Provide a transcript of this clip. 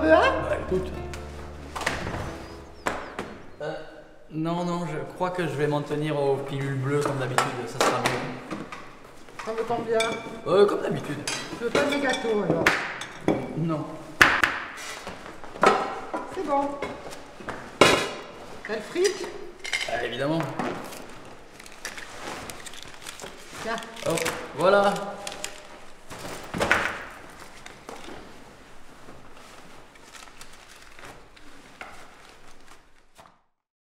veux un? Bah écoute. Non, non, je crois que je vais m'en tenir aux pilules bleues comme d'habitude, ça sera mieux. Ça veut combien? Comme d'habitude. Je veux pas des gâteaux alors. Non. C'est bon. T'as le fric? Évidemment. Tiens. Hop, voilà.